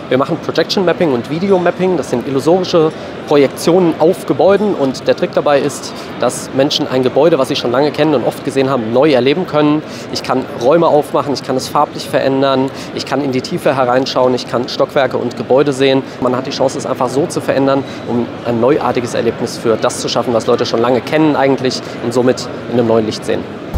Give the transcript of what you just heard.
Wir machen Projection Mapping und Video Mapping. Das sind illusorische Projektionen auf Gebäuden. Und der Trick dabei ist, dass Menschen ein Gebäude, was sie schon lange kennen und oft gesehen haben, neu erleben können. Ich kann Räume aufmachen, ich kann es farblich verändern, ich kann in die Tiefe hereinschauen, ich kann Stockwerke und Gebäude sehen. Man hat die Chance, es einfach so zu verändern, um ein neuartiges Erlebnis für das zu schaffen, was Leute schon lange kennen eigentlich und somit in einem neuen Licht sehen.